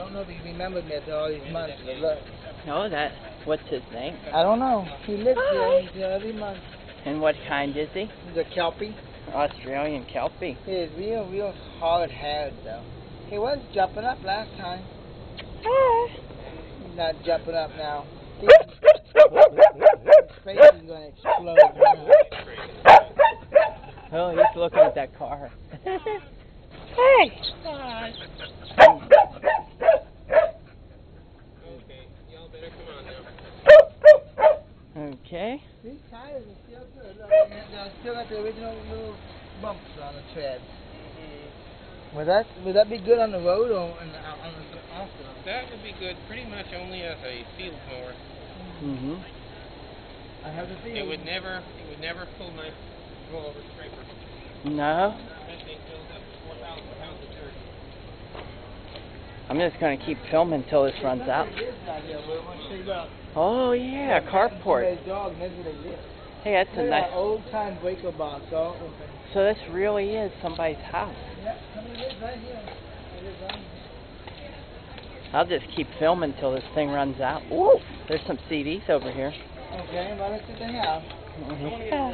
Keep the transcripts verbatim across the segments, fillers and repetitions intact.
don't know if he remembered me after all these months. But look. No, that. What's his name? I don't know. He lives here. He's here every month. And what kind is he? He's a Kelpie. Australian Kelpie. He is real, real hard-haired, though. He was jumping up last time. He's not jumping up now. His face is going to explode now. Oh, he's looking at that car. Hey! Hi. Okay, y'all better come on now. Okay. These tires are still good. Look, they're still got the original little bumps on the treads. Mm-hmm. Would that would that be good on the road or on the, on the off the road? That would be good pretty much only as a field mower. Mhm. I have the feeling. It would never it would never pull my rollover scraper. No. That thing fills up four thousand pounds of dirt. I'm just going to keep filming until this runs out. Oh, yeah, carport. Hey, that's a nice... old time breaker box all open. So this really is somebody's house. Yeah, it is right here. It is right here. I'll just keep filming until this thing runs out. Ooh, there's some C Ds over here. Okay, well, let's see what they have. Yeah.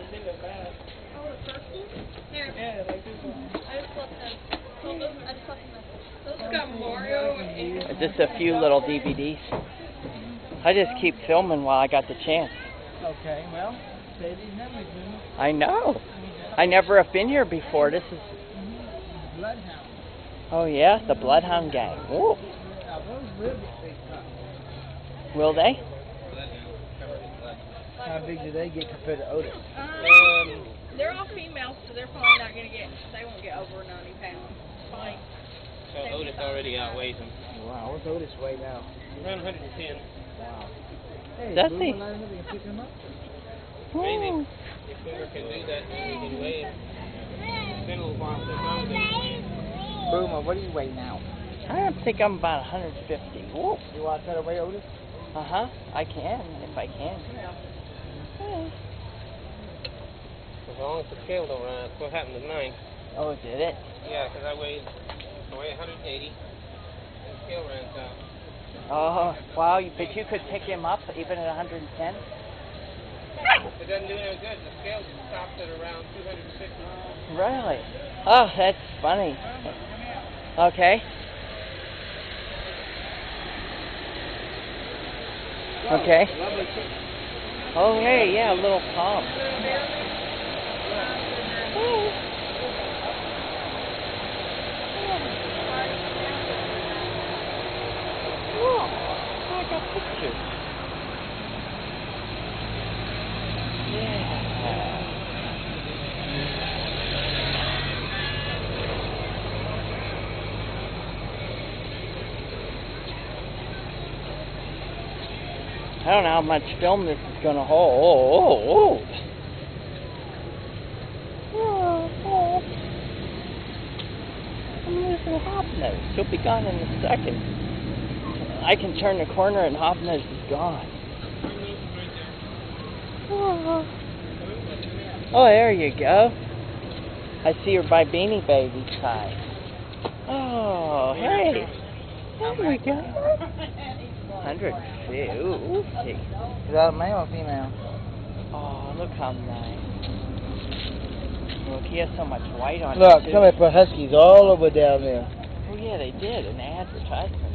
Here. I just left them. I just left them. Those got Mario and... Just a few little D V Ds. I just keep filming while I got the chance. Okay, well, say these memories, man. I know. I never have been here before. This is... Bloodhound. Oh, yeah? The Bloodhound gang. Ooh. Now, those will get big cocks. Will they? How big do they get compared to Otis? Um, they're all females, so they're probably not going to get... They won't get over ninety pounds. Probably... So Otis already outweighs him. Wow, what's Otis weigh now? Around one hundred ten. Wow. Hey, Does he? Can pick him up? Maybe. If Boomer can do that, then he can weigh him. It's been a little while since I was able to weigh him. Boomer, what do you weigh now? I think I'm about one hundred fifty. Whoa. You want to try to weigh Otis? Uh-huh. I can, if I can. Yeah. As long as the scale don't run out, that's what happened to mine. Oh, did it? Yeah, because I weighed, I weighed one hundred eighty, and the scale ran out. Oh, wow. But you could pick him up even at one hundred ten? It doesn't do any good. The scale stops at around two hundred fifty. Really? Oh, that's funny. Okay. Okay. Oh, hey, yeah, a little palm. Oh, I got pictures. Yeah. I don't know how much film this is going to hold. Oh, oh, oh. Oh, oh. I'm losing Hobnose. He'll be gone in a second. I can turn the corner and Hobnose is gone. Oh. Oh, there you go. I see her by Beanie Baby's side. Oh, hey. There we go. one hundred fifty. Is that a male or female? Oh, look how nice. Look, he has so much white on Look, him, too. somebody put huskies all over down there. Oh, yeah, they did, an advertisement.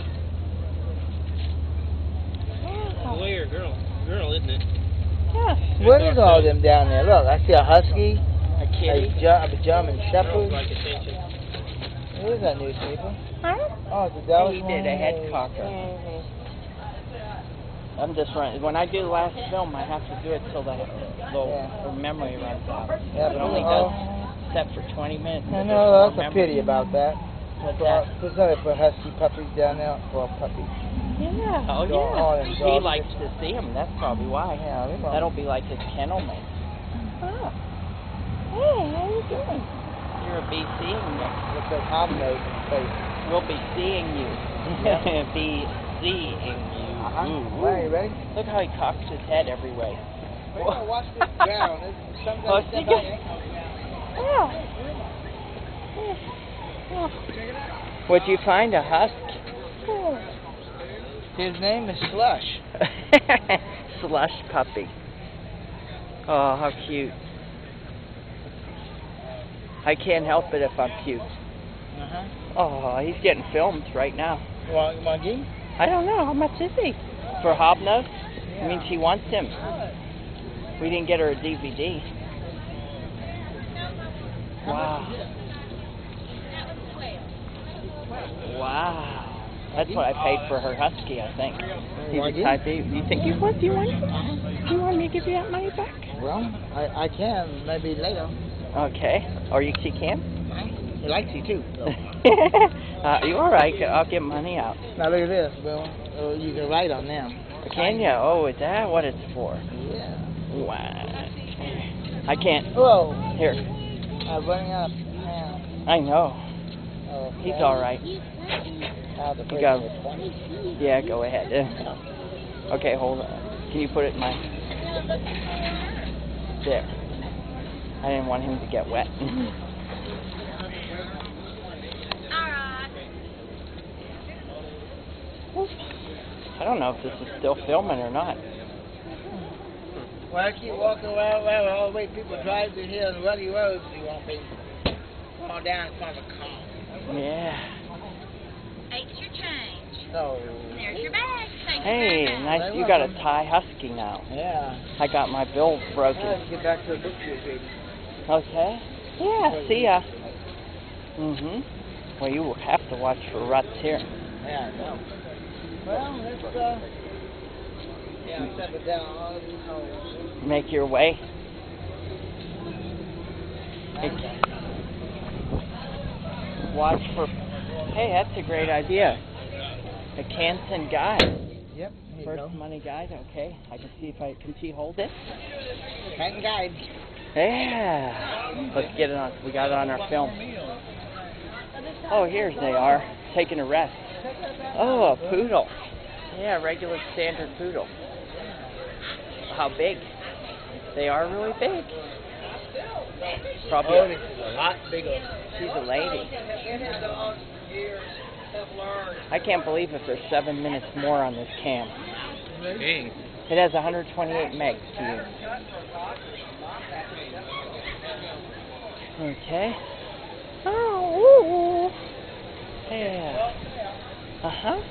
Boy or girl? Girl, isn't it? Yeah. What is all them down there? Look, I see a husky, A kitty. a, Ger- a German Girls shepherd. like attention. Who is that newspaper? Huh? Oh, it's a Dallas He did a head cocker. Mm-hmm. I'm just running. When I do the last film, I have to do it till the, the, Yeah. the memory runs out. Yeah, It but only oh, does set for twenty minutes. I There's know, more that's a memory. pity about that. What's For, that? for somebody put husky puppies down there for a puppy. Yeah. Oh, Dog- oh, yeah. and He dog likes pictures. to see him. That's probably why. Yeah, we know. That'll be like his kennel mate. Oh. Hey, how you doing? You're a B seeing you. With the hobnose in the face. We'll be seeing you. Yeah. Be seeing you. Uh-huh. Ooh, Well, you ready? Look how he cocks his head every way. We gotta watch this ground. There's some Oh, guys see, step good. on it. Yeah. Yeah. What'd you find? A husk? His name is Slush. Slush puppy. Oh, how cute. I can't help it if I'm cute. Uh-huh. Oh, he's getting filmed right now. You want, you want G? I don't know. How much is he? For Hobnose? Yeah. I mean, she wants him. We didn't get her a D V D. Wow. Wow. That's what I paid for her husky, I think. He's a type A. You think you want? Do you want? Do you want me to give you that money back? Well, I, I can, maybe later. Okay. Or you she can? He likes you too. So. uh, you all right? I'll get money out. Now look at this, Bill. Uh, you can write on them. Can you? Oh, is that what it's for? Yeah. Wow. I can't. Whoa. Here. I'm running out of time. I know. Oh, He's all right. You go. Yeah, go ahead. Okay, hold on. Can you put it in my... There. I didn't want him to get wet. I don't know if this is still filming or not. Well, I keep walking around, around all the way people drive through here on ruddy roads, you won't be fall down in front of a car. Yeah. Eight's your change. So, There's your bag. Thank Hey, you very much. nice. You got a Thai husky now. yeah. I got my bill Now broken. let's get back to the book baby. Okay. Yeah, see ya. Mm-hmm. Well, you will have to watch for ruts here. Yeah, I know. Well, let's, uh, yeah, step it down all of these holes. Make your way. Okay. Watch for... Hey, that's a great idea. A Canton guide. Yep. First money guide, okay. I can see if I... Can she hold it? Canton guide. Yeah. Let's get it on. We got it on our film. Oh, here they are. Taking a rest. Oh, a poodle. Yeah, regular standard poodle. How big? They are really big. Probably. Oh, this is a lot bigger. She's a lady. I can't believe if there's seven minutes more on this cam. Hey. It has one hundred twenty-eight megs to use. Okay. Oh, yeah. Uh-huh.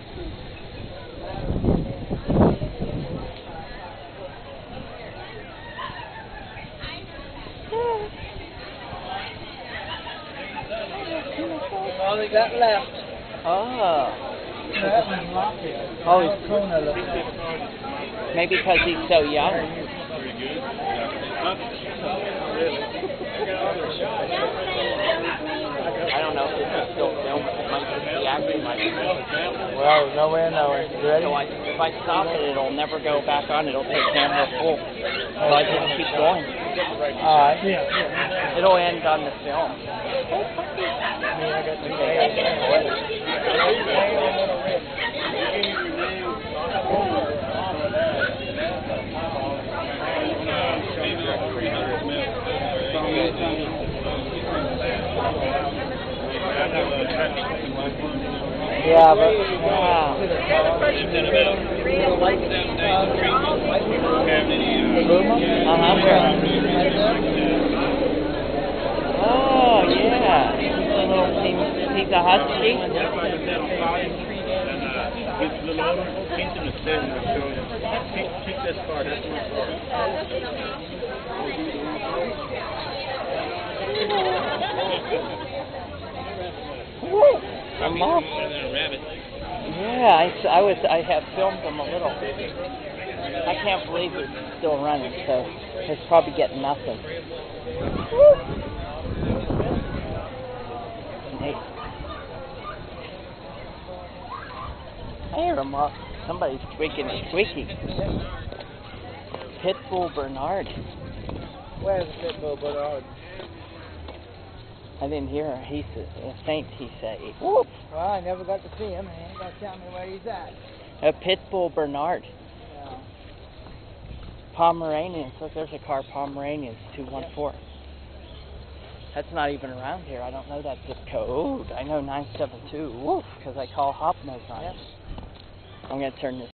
All they got left. Oh. That one's locked here. Oh, he's- Corner looks like. Maybe because he's so young. I don't know if this is still filming. It might just be acting like it. Well, no way, no way. You ready? So I, if I stop it, it'll never go back on. It'll take camera full. So I just keep going. Alright. Yeah. It'll end on the film. Yeah, but Wow. Uh-huh. Oh, yeah. He's, he's a husky? I'm off. Yeah, I, s- I was I have filmed them a little. I can't believe it's still running, so it's probably getting nothing. Hey. I hear them off. Somebody's squeaking and squeaky. Pitbull Bernard. where's the Pitbull Bernard? I didn't hear her. He's a, a saint, he say. Whoop. Well, I never got to see him. He ain't got to tell me where he's at. A Pitbull Bernard. Yeah. Pomeranians. Look, there's a car. Pomeranians, two one four. That's not even around here. I don't know that zip code. I know nine seven two. Woof, because I call Hobnose on it. I'm going to turn this